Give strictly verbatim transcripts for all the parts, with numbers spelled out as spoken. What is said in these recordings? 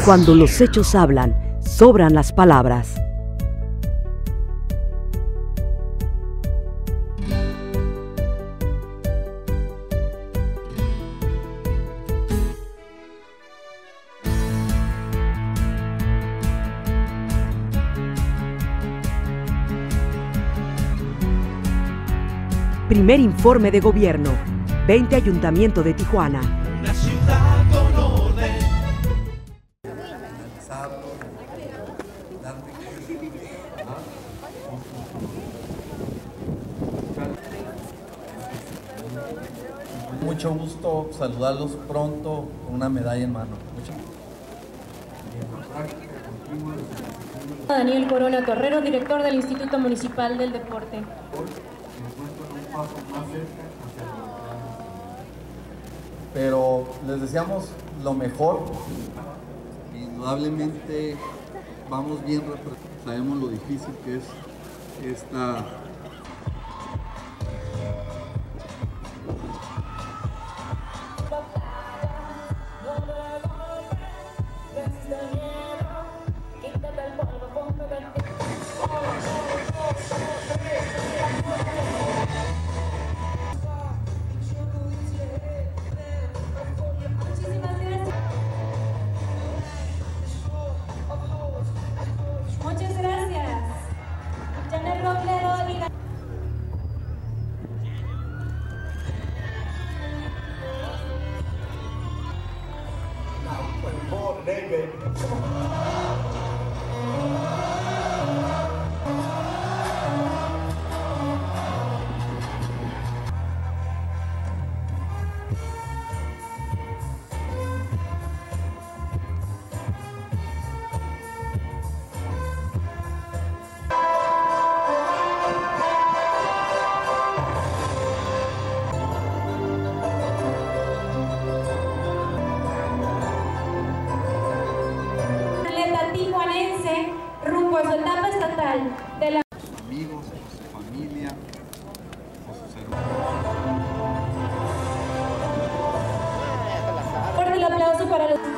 Cuando los hechos hablan, sobran las palabras. Primer informe de gobierno. veinte Ayuntamiento de Tijuana. Una ciudad con orden. Mucho gusto saludarlos pronto con una medalla en mano. Mucho. Daniel Corona Torrero, director del Instituto Municipal del Deporte. Pero les deseamos lo mejor. Indudablemente vamos bien, sabemos lo difícil que es esta Muchas gracias. Janet Robledo y la... tijuanense rumbo a su etapa estatal de la... a sus amigos, a su familia, a sus hermanos. Fuerte el aplauso para los...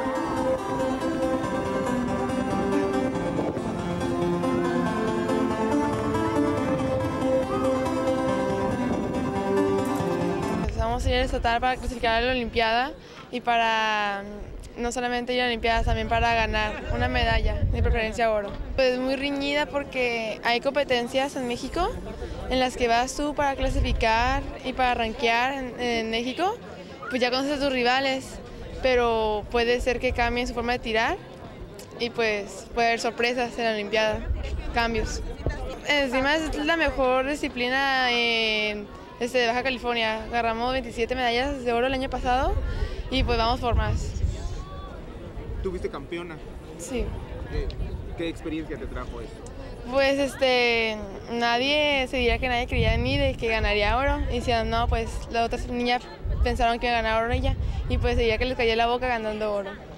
Vamos a ir a estatal para clasificar a la Olimpiada y para no solamente ir a Olimpiadas, también para ganar una medalla, de preferencia oro. Pues muy riñida porque hay competencias en México en las que vas tú para clasificar y para rankear en, en México, pues ya conoces a tus rivales, pero puede ser que cambien su forma de tirar y pues puede haber sorpresas en la Olimpiada, cambios. Encima es la mejor disciplina en este, de Baja California, agarramos veintisiete medallas de oro el año pasado y pues vamos por más. ¿Tú fuiste campeona? Sí. ¿Qué, qué experiencia te trajo esto? Pues este, nadie, se diría que nadie creía en mí de que ganaría oro. Y decían, no, pues las otras niñas pensaron que iba a ganar oro ella. Y pues se diría que les caía la boca ganando oro.